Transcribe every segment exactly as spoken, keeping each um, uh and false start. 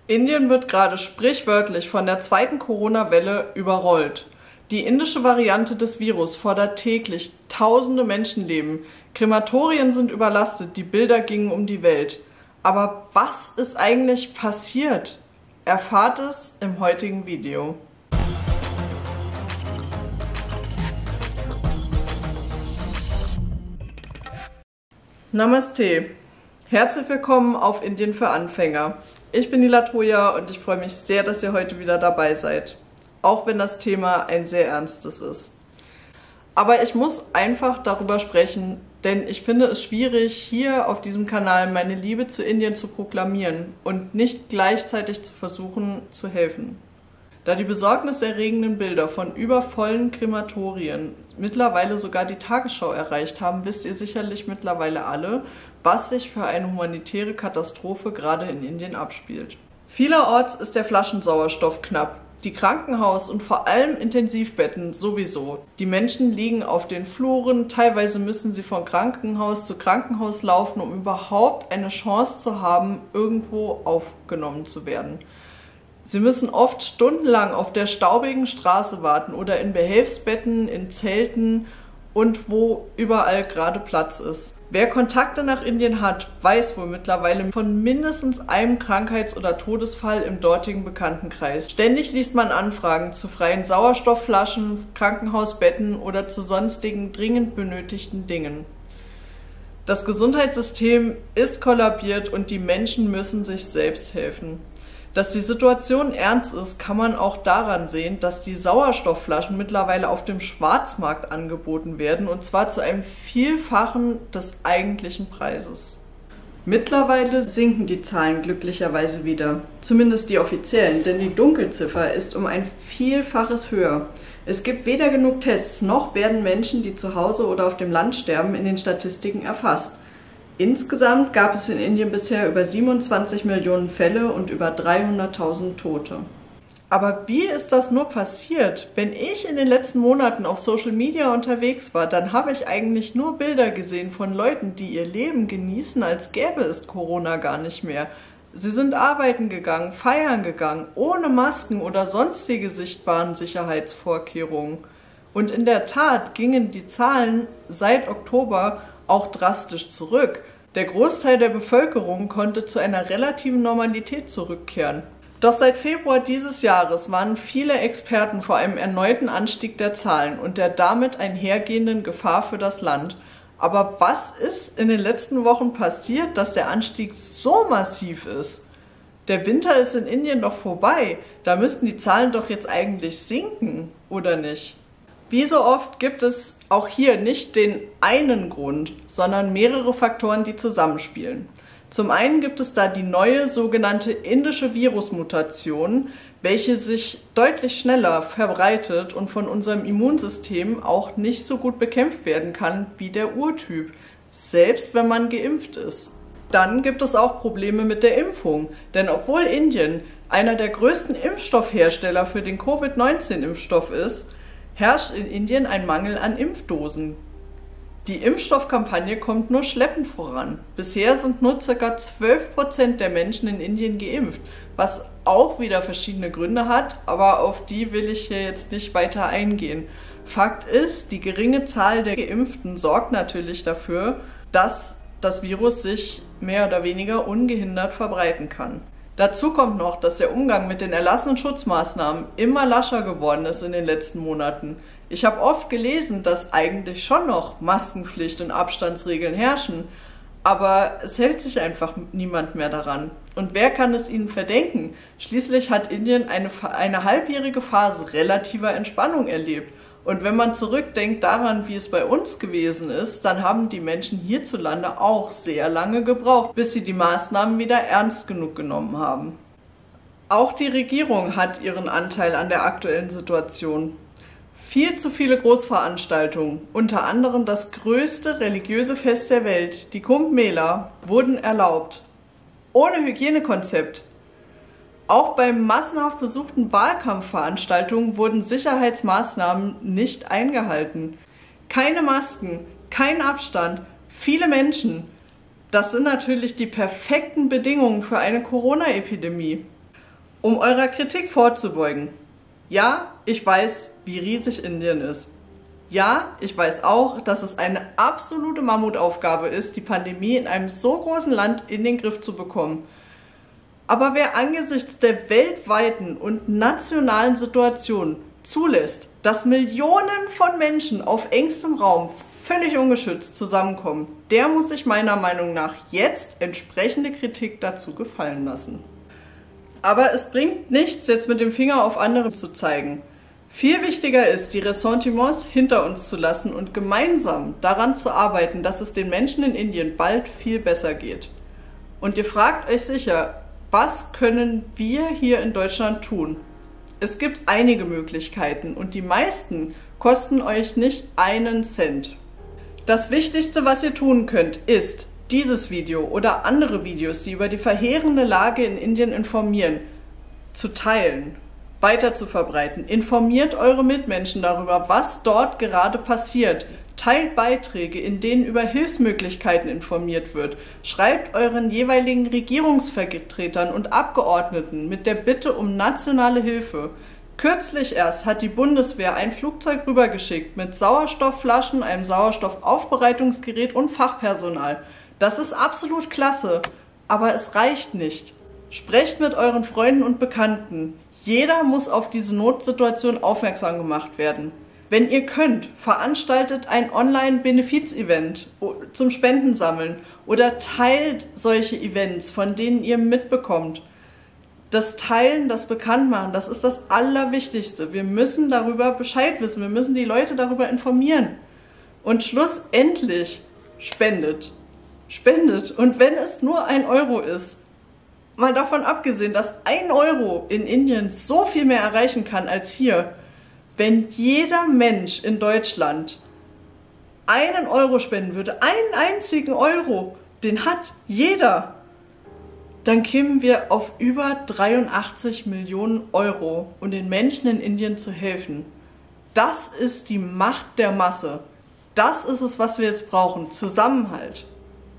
Indien wird gerade sprichwörtlich von der zweiten Corona-Welle überrollt. Die indische Variante des Virus fordert täglich tausende Menschenleben. Krematorien sind überlastet, die Bilder gingen um die Welt. Aber was ist eigentlich passiert? Erfahrt es im heutigen Video. Namaste. Herzlich willkommen auf Indien für Anfänger. Ich bin die Latoya und ich freue mich sehr, dass ihr heute wieder dabei seid. Auch wenn das Thema ein sehr ernstes ist. Aber ich muss einfach darüber sprechen, denn ich finde es schwierig, hier auf diesem Kanal meine Liebe zu Indien zu proklamieren und nicht gleichzeitig zu versuchen zu helfen. Da die besorgniserregenden Bilder von übervollen Krematorien mittlerweile sogar die Tagesschau erreicht haben, wisst ihr sicherlich mittlerweile alle, was sich für eine humanitäre Katastrophe gerade in Indien abspielt. Vielerorts ist der Flaschensauerstoff knapp. Die Krankenhaus- und vor allem Intensivbetten sowieso. Die Menschen liegen auf den Fluren, teilweise müssen sie von Krankenhaus zu Krankenhaus laufen, um überhaupt eine Chance zu haben, irgendwo aufgenommen zu werden. Sie müssen oft stundenlang auf der staubigen Straße warten oder in Behelfsbetten, in Zelten und wo überall gerade Platz ist. Wer Kontakte nach Indien hat, weiß wohl mittlerweile von mindestens einem Krankheits- oder Todesfall im dortigen Bekanntenkreis. Ständig liest man Anfragen zu freien Sauerstoffflaschen, Krankenhausbetten oder zu sonstigen dringend benötigten Dingen. Das Gesundheitssystem ist kollabiert und die Menschen müssen sich selbst helfen. Dass die Situation ernst ist, kann man auch daran sehen, dass die Sauerstoffflaschen mittlerweile auf dem Schwarzmarkt angeboten werden, und zwar zu einem Vielfachen des eigentlichen Preises. Mittlerweile sinken die Zahlen glücklicherweise wieder, zumindest die offiziellen, denn die Dunkelziffer ist um ein Vielfaches höher. Es gibt weder genug Tests, noch werden Menschen, die zu Hause oder auf dem Land sterben, in den Statistiken erfasst. Insgesamt gab es in Indien bisher über siebenundzwanzig Millionen Fälle und über dreihunderttausend Tote. Aber wie ist das nur passiert? Wenn ich in den letzten Monaten auf Social Media unterwegs war, dann habe ich eigentlich nur Bilder gesehen von Leuten, die ihr Leben genießen, als gäbe es Corona gar nicht mehr. Sie sind arbeiten gegangen, feiern gegangen, ohne Masken oder sonstige sichtbaren Sicherheitsvorkehrungen. Und in der Tat gingen die Zahlen seit Oktober auch drastisch zurück. Der Großteil der Bevölkerung konnte zu einer relativen Normalität zurückkehren. Doch seit Februar dieses Jahres warnen viele Experten vor einem erneuten Anstieg der Zahlen und der damit einhergehenden Gefahr für das Land. Aber was ist in den letzten Wochen passiert, dass der Anstieg so massiv ist? Der Winter ist in Indien doch vorbei. Da müssten die Zahlen doch jetzt eigentlich sinken, oder nicht? Wie so oft gibt es auch hier nicht den einen Grund, sondern mehrere Faktoren, die zusammenspielen. Zum einen gibt es da die neue sogenannte indische Virusmutation, welche sich deutlich schneller verbreitet und von unserem Immunsystem auch nicht so gut bekämpft werden kann wie der Urtyp, selbst wenn man geimpft ist. Dann gibt es auch Probleme mit der Impfung, denn obwohl Indien einer der größten Impfstoffhersteller für den Covid neunzehn Impfstoff ist, herrscht in Indien ein Mangel an Impfdosen. Die Impfstoffkampagne kommt nur schleppend voran. Bisher sind nur ca. zwölf Prozent der Menschen in Indien geimpft, was auch wieder verschiedene Gründe hat, aber auf die will ich hier jetzt nicht weiter eingehen. Fakt ist, die geringe Zahl der Geimpften sorgt natürlich dafür, dass das Virus sich mehr oder weniger ungehindert verbreiten kann. Dazu kommt noch, dass der Umgang mit den erlassenen Schutzmaßnahmen immer lascher geworden ist in den letzten Monaten. Ich habe oft gelesen, dass eigentlich schon noch Maskenpflicht und Abstandsregeln herrschen, aber es hält sich einfach niemand mehr daran. Und wer kann es ihnen verdenken? Schließlich hat Indien eine, eine halbjährige Phase relativer Entspannung erlebt. Und wenn man zurückdenkt daran, wie es bei uns gewesen ist, dann haben die Menschen hierzulande auch sehr lange gebraucht, bis sie die Maßnahmen wieder ernst genug genommen haben. Auch die Regierung hat ihren Anteil an der aktuellen Situation. Viel zu viele Großveranstaltungen, unter anderem das größte religiöse Fest der Welt, die Kumbh Mela, wurden erlaubt. Ohne Hygienekonzept. Auch bei massenhaft besuchten Wahlkampfveranstaltungen wurden Sicherheitsmaßnahmen nicht eingehalten. Keine Masken, kein Abstand, viele Menschen. Das sind natürlich die perfekten Bedingungen für eine Corona-Epidemie. Um eurer Kritik vorzubeugen. Ja, ich weiß, wie riesig Indien ist. Ja, ich weiß auch, dass es eine absolute Mammutaufgabe ist, die Pandemie in einem so großen Land in den Griff zu bekommen. Aber wer angesichts der weltweiten und nationalen Situation zulässt, dass Millionen von Menschen auf engstem Raum völlig ungeschützt zusammenkommen, der muss sich meiner Meinung nach jetzt entsprechende Kritik dazu gefallen lassen. Aber es bringt nichts, jetzt mit dem Finger auf andere zu zeigen. Viel wichtiger ist, die Ressentiments hinter uns zu lassen und gemeinsam daran zu arbeiten, dass es den Menschen in Indien bald viel besser geht. Und ihr fragt euch sicher, was können wir hier in Deutschland tun? Es gibt einige Möglichkeiten und die meisten kosten euch nicht einen Cent. Das Wichtigste, was ihr tun könnt, ist, dieses Video oder andere Videos, die über die verheerende Lage in Indien informieren, zu teilen, weiter zu verbreiten. Informiert eure Mitmenschen darüber, was dort gerade passiert. Teilt Beiträge, in denen über Hilfsmöglichkeiten informiert wird. Schreibt euren jeweiligen Regierungsvertretern und Abgeordneten mit der Bitte um nationale Hilfe. Kürzlich erst hat die Bundeswehr ein Flugzeug rübergeschickt mit Sauerstoffflaschen, einem Sauerstoffaufbereitungsgerät und Fachpersonal. Das ist absolut klasse, aber es reicht nicht. Sprecht mit euren Freunden und Bekannten. Jeder muss auf diese Notsituation aufmerksam gemacht werden. Wenn ihr könnt, veranstaltet ein Online-Benefiz-Event zum Spendensammeln oder teilt solche Events, von denen ihr mitbekommt. Das Teilen, das Bekanntmachen, das ist das Allerwichtigste. Wir müssen darüber Bescheid wissen, wir müssen die Leute darüber informieren. Und schlussendlich spendet. Spendet. Und wenn es nur ein Euro ist, mal davon abgesehen, dass ein Euro in Indien so viel mehr erreichen kann als hier, wenn jeder Mensch in Deutschland einen Euro spenden würde, einen einzigen Euro, den hat jeder, dann kämen wir auf über dreiundachtzig Millionen Euro, um den Menschen in Indien zu helfen. Das ist die Macht der Masse. Das ist es, was wir jetzt brauchen. Zusammenhalt.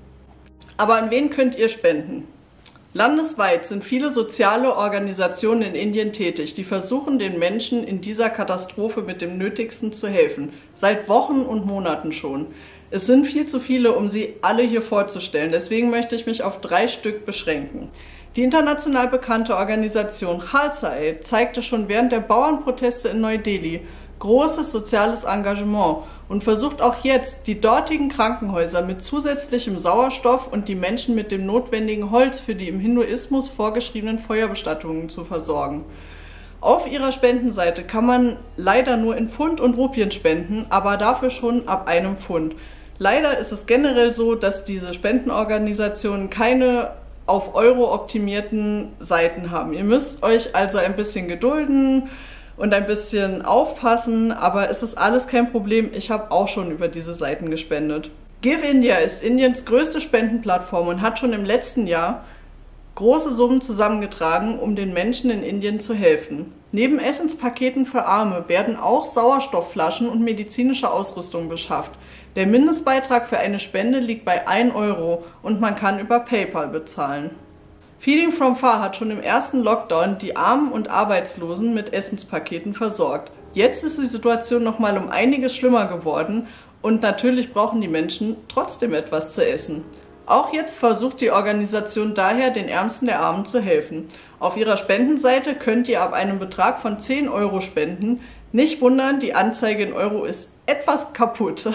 Aber an wen könnt ihr spenden? Landesweit sind viele soziale Organisationen in Indien tätig, die versuchen, den Menschen in dieser Katastrophe mit dem Nötigsten zu helfen. Seit Wochen und Monaten schon. Es sind viel zu viele, um sie alle hier vorzustellen. Deswegen möchte ich mich auf drei Stück beschränken. Die international bekannte Organisation Khalsa Aid zeigte schon während der Bauernproteste in Neu-Delhi großes soziales Engagement und versucht auch jetzt, die dortigen Krankenhäuser mit zusätzlichem Sauerstoff und die Menschen mit dem notwendigen Holz für die im Hinduismus vorgeschriebenen Feuerbestattungen zu versorgen. Auf ihrer Spendenseite kann man leider nur in Pfund und Rupien spenden, aber dafür schon ab einem Pfund. Leider ist es generell so, dass diese Spendenorganisationen keine auf Euro optimierten Seiten haben. Ihr müsst euch also ein bisschen gedulden und ein bisschen aufpassen, aber es ist alles kein Problem. Ich habe auch schon über diese Seiten gespendet. Give India ist Indiens größte Spendenplattform und hat schon im letzten Jahr große Summen zusammengetragen, um den Menschen in Indien zu helfen. Neben Essenspaketen für Arme werden auch Sauerstoffflaschen und medizinische Ausrüstung beschafft. Der Mindestbeitrag für eine Spende liegt bei ein Euro und man kann über PayPal bezahlen. Feeding from Far hat schon im ersten Lockdown die Armen und Arbeitslosen mit Essenspaketen versorgt. Jetzt ist die Situation noch mal um einiges schlimmer geworden und natürlich brauchen die Menschen trotzdem etwas zu essen. Auch jetzt versucht die Organisation daher, den Ärmsten der Armen zu helfen. Auf ihrer Spendenseite könnt ihr ab einem Betrag von zehn Euro spenden. Nicht wundern, die Anzeige in Euro ist etwas kaputt.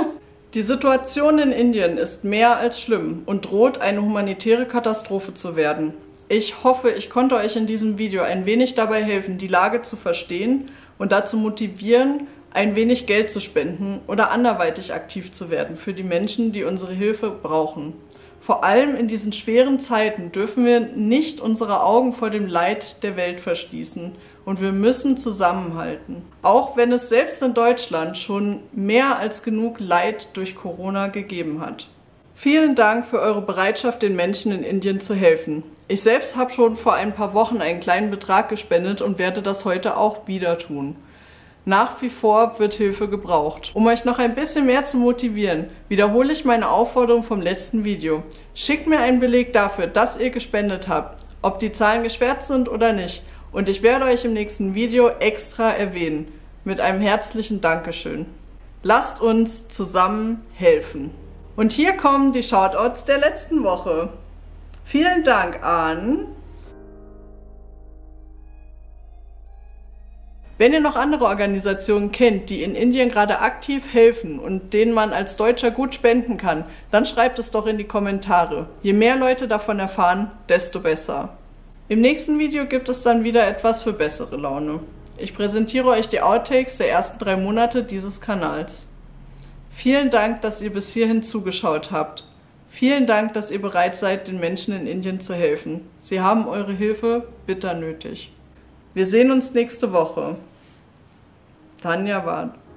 Die Situation in Indien ist mehr als schlimm und droht, eine humanitäre Katastrophe zu werden. Ich hoffe, ich konnte euch in diesem Video ein wenig dabei helfen, die Lage zu verstehen und dazu motivieren, ein wenig Geld zu spenden oder anderweitig aktiv zu werden für die Menschen, die unsere Hilfe brauchen. Vor allem in diesen schweren Zeiten dürfen wir nicht unsere Augen vor dem Leid der Welt verschließen und wir müssen zusammenhalten. Auch wenn es selbst in Deutschland schon mehr als genug Leid durch Corona gegeben hat. Vielen Dank für eure Bereitschaft, den Menschen in Indien zu helfen. Ich selbst habe schon vor ein paar Wochen einen kleinen Betrag gespendet und werde das heute auch wieder tun. Nach wie vor wird Hilfe gebraucht. Um euch noch ein bisschen mehr zu motivieren, wiederhole ich meine Aufforderung vom letzten Video. Schickt mir einen Beleg dafür, dass ihr gespendet habt ob die Zahlen gesperrt sind oder nicht. Und ich werde euch im nächsten Video extra erwähnen. Mit einem herzlichen Dankeschön. Lasst uns zusammen helfen. Und hier kommen die Shoutouts der letzten Woche. Vielen Dank an... Wenn ihr noch andere Organisationen kennt, die in Indien gerade aktiv helfen und denen man als Deutscher gut spenden kann, dann schreibt es doch in die Kommentare. Je mehr Leute davon erfahren, desto besser. Im nächsten Video gibt es dann wieder etwas für bessere Laune. Ich präsentiere euch die Outtakes der ersten drei Monate dieses Kanals. Vielen Dank, dass ihr bis hierhin zugeschaut habt. Vielen Dank, dass ihr bereit seid, den Menschen in Indien zu helfen. Sie haben eure Hilfe bitter nötig. Wir sehen uns nächste Woche. Dhanyavad.